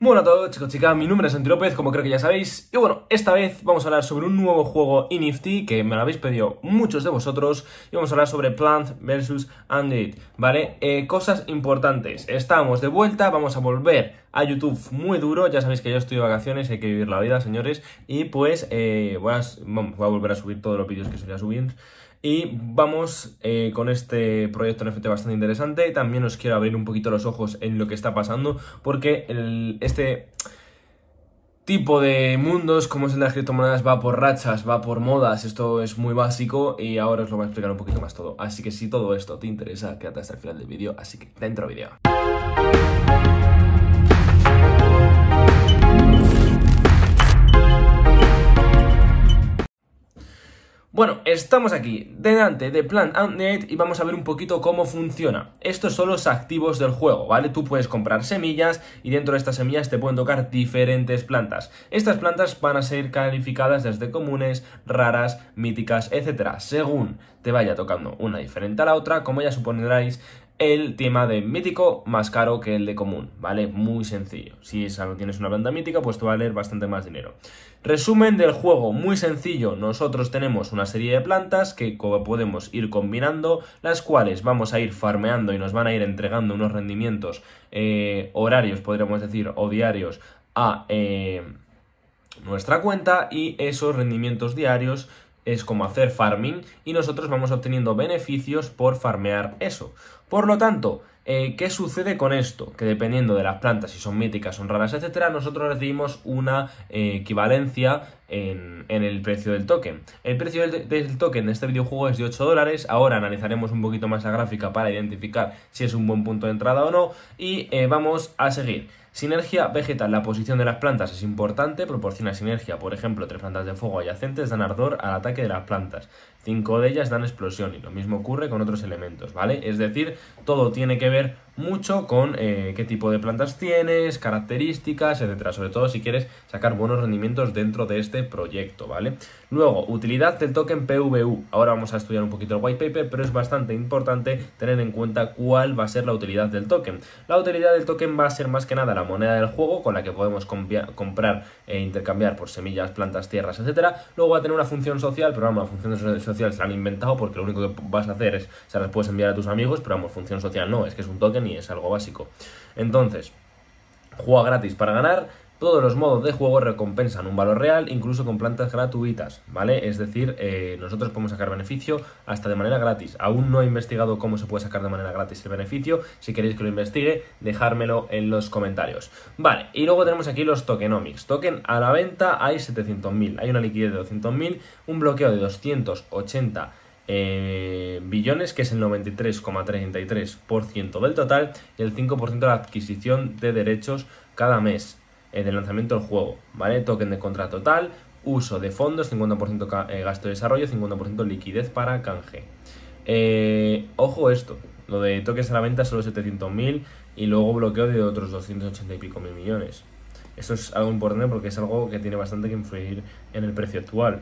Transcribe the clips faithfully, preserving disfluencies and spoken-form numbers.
Bueno a todos chicos, chicas, mi nombre es Santi López, como creo que ya sabéis. Y bueno, esta vez vamos a hablar sobre un nuevo juego N F T que me lo habéis pedido muchos de vosotros. Y vamos a hablar sobre Plants versus. Undead, ¿vale? Eh, cosas importantes, estamos de vuelta, vamos a volver a YouTube muy duro. Ya sabéis que yo estoy de vacaciones, hay que vivir la vida, señores. Y pues eh, voy, a, vamos, voy a volver a subir todos los vídeos que solía subir. Y vamos eh, con este proyecto N F T bastante interesante. También os quiero abrir un poquito los ojos en lo que está pasando, porque el, este tipo de mundos, como es el de las criptomonedas, va por rachas, va por modas. Esto es muy básico y ahora os lo voy a explicar un poquito más todo. Así que si todo esto te interesa, quédate hasta el final del vídeo. Así que dentro vídeo. Bueno, estamos aquí delante de Plants Undead y vamos a ver un poquito cómo funciona. Estos son los activos del juego, ¿vale? Tú puedes comprar semillas y dentro de estas semillas te pueden tocar diferentes plantas. Estas plantas van a ser calificadas desde comunes, raras, míticas, etcétera. Según te vaya tocando una diferente a la otra, como ya supondréis, el tema de mítico más caro que el de común, ¿vale? Muy sencillo. Si tienes una planta mítica, pues te va a valer bastante más dinero. Resumen del juego, muy sencillo. Nosotros tenemos una serie de plantas que podemos ir combinando, las cuales vamos a ir farmeando y nos van a ir entregando unos rendimientos eh, horarios, podríamos decir, o diarios a eh, nuestra cuenta, y esos rendimientos diarios es como hacer farming y nosotros vamos obteniendo beneficios por farmear eso. Por lo tanto, eh, ¿qué sucede con esto? Que dependiendo de las plantas, si son míticas, son raras, etcétera, nosotros recibimos una eh, equivalencia en, en el precio del token. El precio del, del token de este videojuego es de ocho dólares. Ahora analizaremos un poquito más la gráfica para identificar si es un buen punto de entrada o no. Y eh, vamos a seguir. Sinergia vegetal. La posición de las plantas es importante, proporciona sinergia. Por ejemplo, tres plantas de fuego adyacentes dan ardor al ataque de las plantas. Cinco de ellas dan explosión y lo mismo ocurre con otros elementos, ¿vale? Es decir, todo tiene que ver mucho con eh, qué tipo de plantas tienes, características, etcétera. Sobre todo si quieres sacar buenos rendimientos dentro de este proyecto, ¿vale? Luego, utilidad del token P V U. Ahora vamos a estudiar un poquito el white paper, pero es bastante importante tener en cuenta cuál va a ser la utilidad del token. La utilidad del token va a ser más que nada la moneda del juego, con la que podemos comprar e intercambiar por semillas, plantas, tierras, etcétera. Luego va a tener una función social, pero vamos, la función social se la han inventado porque lo único que vas a hacer es, o sea, las puedes enviar a tus amigos, pero vamos, función social no, es que es un token y es algo básico. Entonces, juega gratis para ganar. Todos los modos de juego recompensan un valor real, incluso con plantas gratuitas, ¿vale? Es decir, eh, nosotros podemos sacar beneficio hasta de manera gratis. Aún no he investigado cómo se puede sacar de manera gratis el beneficio. Si queréis que lo investigue, dejármelo en los comentarios. Vale, y luego tenemos aquí los tokenomics. Token a la venta hay setecientos mil, hay una liquidez de doscientos mil, un bloqueo de doscientos ochenta Eh, billones, que es el noventa y tres coma treinta y tres por ciento del total, y el cinco por ciento de la adquisición de derechos cada mes eh, del lanzamiento del juego, ¿vale? Token de compra total, uso de fondos, cincuenta por ciento gasto de desarrollo, cincuenta por ciento liquidez para canje. Eh, ojo esto, lo de tokens a la venta solo setecientos mil y luego bloqueo de otros doscientos ochenta y pico mil millones. Esto es algo importante porque es algo que tiene bastante que influir en el precio actual.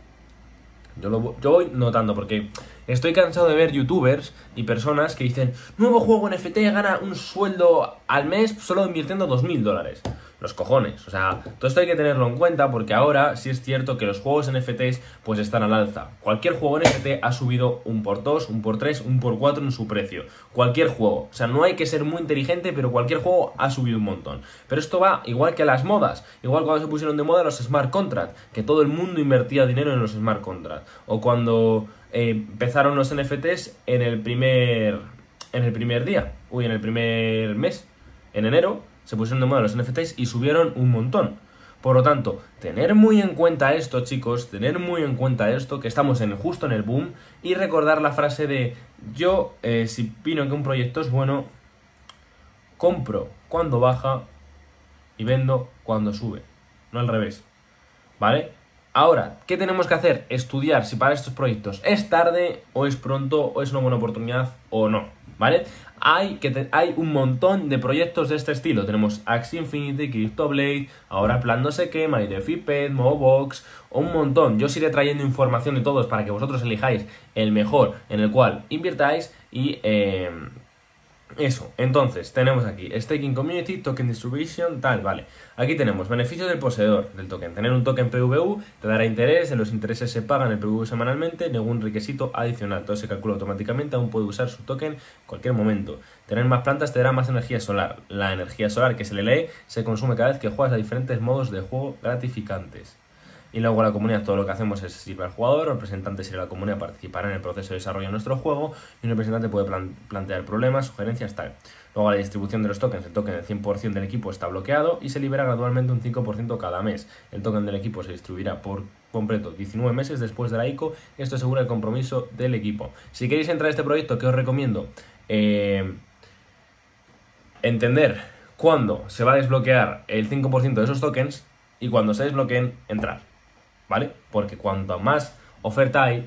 Yo, lo, yo voy notando porque estoy cansado de ver youtubers y personas que dicen: nuevo juego N F T, gana un sueldo al mes solo invirtiendo dos mil dólares. Los cojones, o sea, todo esto hay que tenerlo en cuenta porque ahora sí es cierto que los juegos N F Ts pues están al alza. Cualquier juego N F T ha subido un por dos, un por tres, un por cuatro en su precio. Cualquier juego, o sea, no hay que ser muy inteligente, pero cualquier juego ha subido un montón. Pero esto va igual que las modas, igual cuando se pusieron de moda los smart contracts, que todo el mundo invertía dinero en los smart contracts. O cuando eh, empezaron los N F Ts en el primer, en el primer día, uy, en el primer mes, en enero, se pusieron de moda los N F Ts y subieron un montón. Por lo tanto, tener muy en cuenta esto, chicos, tener muy en cuenta esto, que estamos en, justo en el boom, y recordar la frase de: yo, eh, si opino que un proyecto es bueno, compro cuando baja y vendo cuando sube, no al revés, ¿vale? Ahora, ¿qué tenemos que hacer? Estudiar si para estos proyectos es tarde o es pronto o es una buena oportunidad o no, ¿vale? Hay, que te, hay un montón de proyectos de este estilo. Tenemos Axie Infinity, CryptoBlade, ahora Plan no sé qué, MyDeFi, Mobox, un montón. Yo os iré trayendo información de todos para que vosotros elijáis el mejor en el cual invirtáis y... Eh, Eso, entonces, tenemos aquí Staking Community, Token Distribution, tal, vale. Aquí tenemos beneficios del poseedor del token. Tener un token P V U te dará interés, en los intereses se pagan el P V U semanalmente, ningún requisito adicional. Todo se calcula automáticamente, aún puede usar su token en cualquier momento. Tener más plantas te dará más energía solar. La energía solar que se le lee se consume cada vez que juegas a diferentes modos de juego gratificantes. Y luego la comunidad, todo lo que hacemos es sirve al jugador, el representante sirve a la comunidad, participará en el proceso de desarrollo de nuestro juego y un representante puede plan plantear problemas, sugerencias, tal. Luego la distribución de los tokens, el token del cien por ciento del equipo está bloqueado y se libera gradualmente un cinco por ciento cada mes. El token del equipo se distribuirá por completo diecinueve meses después de la I C O, esto asegura el compromiso del equipo. Si queréis entrar a este proyecto, ¿qué os recomiendo? Eh, entender cuándo se va a desbloquear el cinco por ciento de esos tokens y cuando se desbloqueen, entrar. ¿Vale? Porque cuanto más oferta hay,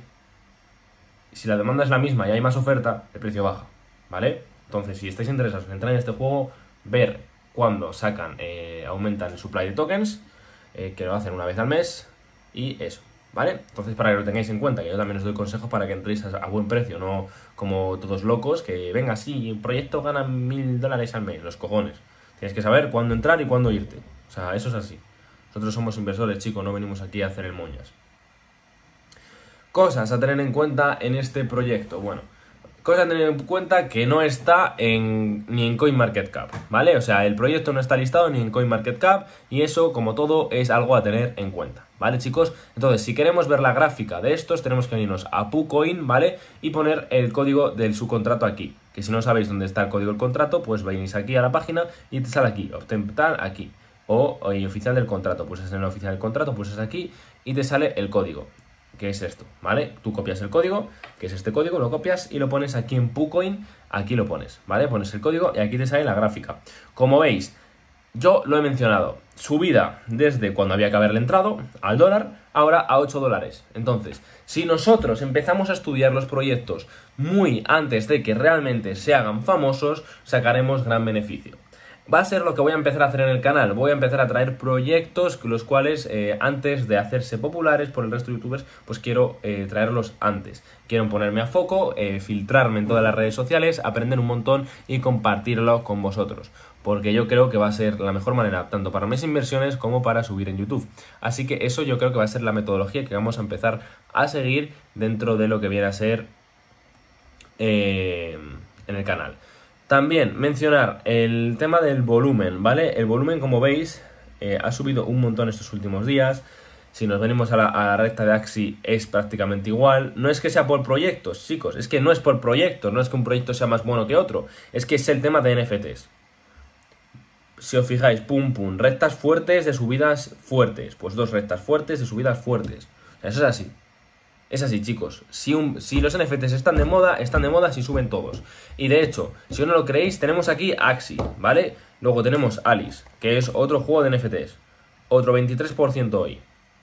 si la demanda es la misma y hay más oferta, el precio baja, ¿vale? Entonces, si estáis interesados en entrar en este juego, ver cuándo sacan, eh, aumentan el supply de tokens, eh, que lo hacen una vez al mes, y eso, ¿vale? Entonces, para que lo tengáis en cuenta, que yo también os doy consejos para que entréis a, a buen precio, no como todos locos, que venga, sí, el proyecto gana mil dólares al mes, los cojones. Tienes que saber cuándo entrar y cuándo irte, o sea, eso es así. Nosotros somos inversores, chicos, no venimos aquí a hacer el moñas. Cosas a tener en cuenta en este proyecto. Bueno, cosas a tener en cuenta que no está en, ni en CoinMarketCap, ¿vale? O sea, el proyecto no está listado ni en CoinMarketCap y eso, como todo, es algo a tener en cuenta, ¿vale, chicos? Entonces, si queremos ver la gráfica de estos, tenemos que irnos a PooCoin, ¿vale? Y poner el código del subcontrato aquí. Que si no sabéis dónde está el código del contrato, pues venís aquí a la página y te sale aquí, obtén tal, aquí. O, o el oficial del contrato, pulsas en el oficial del contrato, pulsas aquí y te sale el código, que es esto, ¿vale? Tú copias el código, que es este código, lo copias y lo pones aquí en PooCoin, aquí lo pones, ¿vale? Pones el código y aquí te sale la gráfica. Como veis, yo lo he mencionado, subida desde cuando había que haberle entrado al dólar, ahora a ocho dólares. Entonces, si nosotros empezamos a estudiar los proyectos muy antes de que realmente se hagan famosos, sacaremos gran beneficio. Va a ser lo que voy a empezar a hacer en el canal. Voy a empezar a traer proyectos los cuales eh, antes de hacerse populares por el resto de youtubers, pues quiero eh, traerlos antes. Quiero ponerme a foco, eh, filtrarme en todas las redes sociales, aprender un montón y compartirlo con vosotros. Porque yo creo que va a ser la mejor manera, tanto para mis inversiones como para subir en YouTube. Así que eso yo creo que va a ser la metodología que vamos a empezar a seguir dentro de lo que viene a ser eh, en el canal. También mencionar el tema del volumen, ¿vale? El volumen, como veis, eh, ha subido un montón estos últimos días. Si nos venimos a la, a la recta de Axie es prácticamente igual. No es que sea por proyectos, chicos, es que no es por proyectos, no es que un proyecto sea más bueno que otro. Es que es el tema de N F Ts. Si os fijáis, pum pum, rectas fuertes de subidas fuertes. Pues dos rectas fuertes de subidas fuertes. O sea, eso es así. Es así, chicos, si, un, si los N F Ts están de moda, están de moda si suben todos. Y de hecho, si no lo creéis, tenemos aquí Axie, ¿vale? Luego tenemos Alice, que es otro juego de N F Ts. Otro veintitrés por ciento hoy.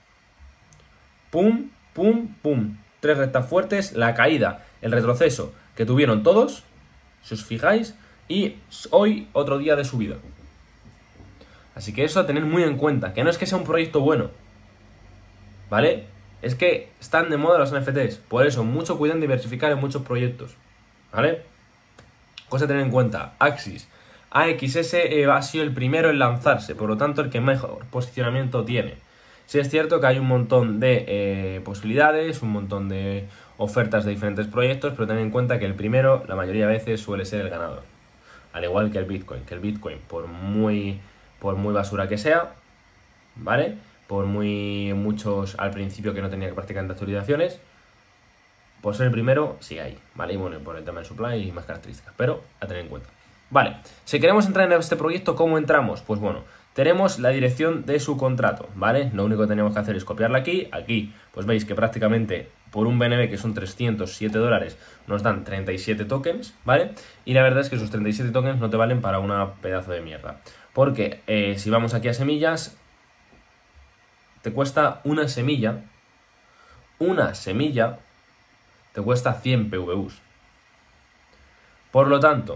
Pum, pum, pum. Tres rectas fuertes, la caída, el retroceso que tuvieron todos, si os fijáis, y hoy otro día de subida. Así que eso a tener muy en cuenta, que no es que sea un proyecto bueno, ¿vale? Es que están de moda los N F Ts. Por eso, mucho cuidado en diversificar en muchos proyectos, ¿vale? Cosa a tener en cuenta. Axis. A X S ha sido el primero en lanzarse, por lo tanto el que mejor posicionamiento tiene. Sí es cierto que hay un montón de eh, posibilidades, un montón de ofertas de diferentes proyectos, pero ten en cuenta que el primero, la mayoría de veces, suele ser el ganador. Al igual que el Bitcoin, que el Bitcoin, por muy, por muy basura que sea, ¿vale? Por muy muchos al principio que no tenía prácticamente actualizaciones, por ser el primero, sí hay, ¿vale? Y bueno, por el tema del supply y más características, pero a tener en cuenta. Vale, si queremos entrar en este proyecto, ¿cómo entramos? Pues bueno, tenemos la dirección de su contrato, ¿vale? Lo único que tenemos que hacer es copiarla aquí, aquí, pues veis que prácticamente por un B N B que son trescientos siete dólares nos dan treinta y siete tokens, ¿vale? Y la verdad es que esos treinta y siete tokens no te valen para una pedazo de mierda, porque eh, si vamos aquí a semillas, te cuesta una semilla, una semilla te cuesta cien P V Us. Por lo tanto,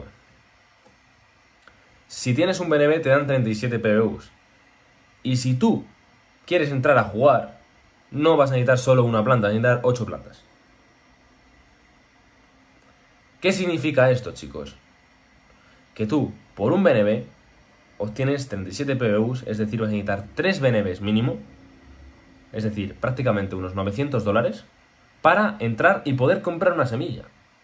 si tienes un B N B te dan treinta y siete P V Us. Y si tú quieres entrar a jugar, no vas a necesitar solo una planta, vas a necesitar ocho plantas. ¿Qué significa esto, chicos? que tú, por un B N B, obtienes treinta y siete P B Us, es decir, vas a necesitar tres B N Bs mínimo, es decir, prácticamente unos novecientos dólares, para entrar y poder comprar una semilla.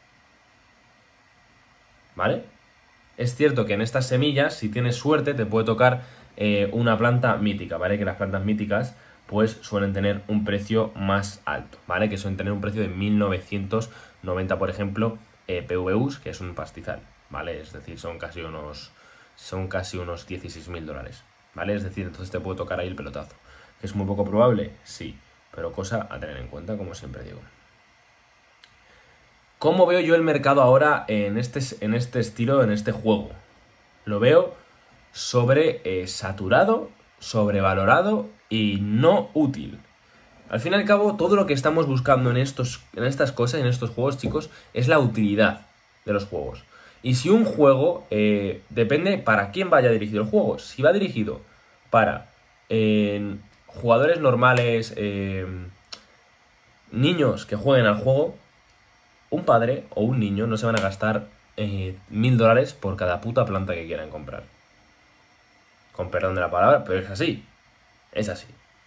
¿Vale? Es cierto que en estas semillas, si tienes suerte, te puede tocar eh, una planta mítica, ¿vale? Que las plantas míticas pues suelen tener un precio más alto, ¿vale? Que suelen tener un precio de mil novecientos noventa, por ejemplo, eh, P V Us, que es un pastizal, ¿vale? Es decir, son casi unos, son casi unos dieciséis mil dólares, ¿vale? Es decir, entonces te puede tocar ahí el pelotazo. ¿Es muy poco probable? Sí, pero cosa a tener en cuenta, como siempre digo. ¿Cómo veo yo el mercado ahora en este, en este estilo, en este juego? Lo veo sobre eh, saturado, sobrevalorado y no útil. Al fin y al cabo, todo lo que estamos buscando en, estos, en estas cosas, en estos juegos, chicos, es la utilidad de los juegos. Y si un juego, eh, depende para quién vaya dirigido el juego. Si va dirigido para eh, jugadores normales, eh, niños que jueguen al juego, un padre o un niño no se van a gastar eh, mil dólares por cada puta planta que quieran comprar. Con perdón de la palabra, pero es así. Es así.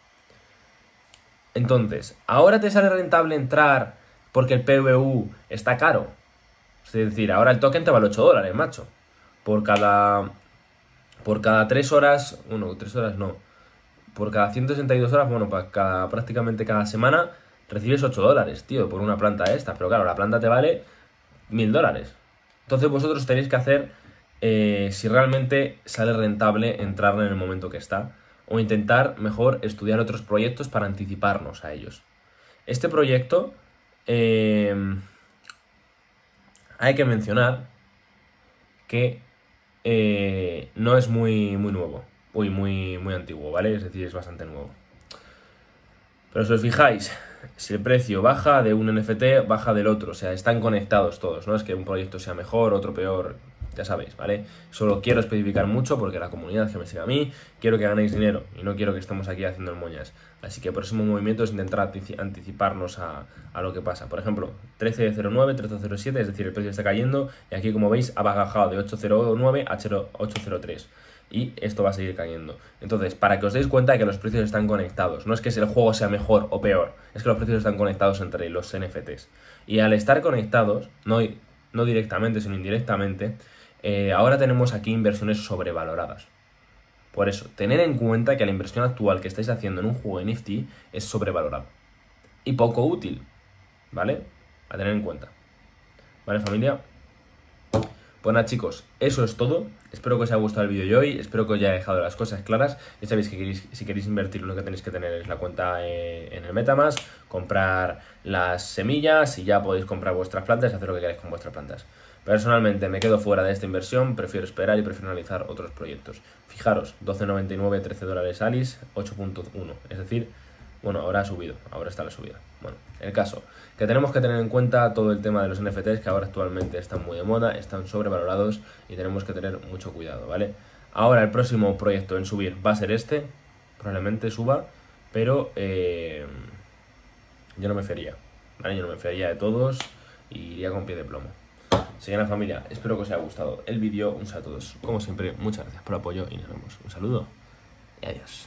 Entonces, ¿ahora te sale rentable entrar porque el P V U está caro? Es decir, ahora el token te vale ocho dólares, macho. Por cada... Por cada tres horas... Bueno, tres horas no. Por cada ciento sesenta y dos horas, bueno, para cada, prácticamente cada semana recibes ocho dólares, tío, por una planta esta. Pero claro, la planta te vale mil dólares. Entonces vosotros tenéis que hacer, eh, si realmente sale rentable, entrar en el momento que está. O intentar, mejor, estudiar otros proyectos para anticiparnos a ellos. Este proyecto, eh, hay que mencionar que eh, no es muy, muy nuevo. Uy, muy, muy antiguo, ¿vale? Es decir, es bastante nuevo. Pero si os fijáis, si el precio baja de un N F T, baja del otro. O sea, están conectados todos, ¿no? Es que un proyecto sea mejor, otro peor, ya sabéis, ¿vale? Solo quiero especificar mucho porque la comunidad que me sigue a mí, quiero que ganéis dinero y no quiero que estemos aquí haciendo el moñas. Así que el próximo movimiento es intentar anticiparnos a, a lo que pasa. Por ejemplo, trece cero nueve, trece cero siete, es decir, el precio está cayendo y aquí, como veis, ha bajado de ocho cero nueve a ocho cero tres. Y esto va a seguir cayendo. Entonces, para que os deis cuenta de que los precios están conectados. No es que el juego sea mejor o peor, es que los precios están conectados entre los N F Ts. Y al estar conectados, no, no directamente, sino indirectamente, eh, ahora tenemos aquí inversiones sobrevaloradas. Por eso, tened en cuenta que la inversión actual que estáis haciendo en un juego N F T es sobrevalorado. Y poco útil, ¿vale? A tener en cuenta. ¿Vale, familia? Pues nada, chicos, eso es todo. Espero que os haya gustado el vídeo de hoy, espero que os haya dejado las cosas claras. Ya sabéis que queréis, si queréis invertir, lo que tenéis que tener es la cuenta eh, en el MetaMask, comprar las semillas y ya podéis comprar vuestras plantas y hacer lo que queráis con vuestras plantas. Personalmente me quedo fuera de esta inversión, prefiero esperar y prefiero analizar otros proyectos. Fijaros, doce noventa y nueve, trece dólares Alice, ocho punto uno, es decir, bueno, ahora ha subido, ahora está la subida. Bueno, el caso, que tenemos que tener en cuenta todo el tema de los N F Ts que ahora actualmente están muy de moda, están sobrevalorados y tenemos que tener mucho cuidado, ¿vale? Ahora el próximo proyecto en subir va a ser este, probablemente suba, pero eh, yo no me fiaría, ¿vale? Yo no me fiaría de todos y iría con pie de plomo. Así que nada, familia, espero que os haya gustado el vídeo, un saludo a todos, como siempre, muchas gracias por el apoyo y nos vemos. Un saludo y adiós.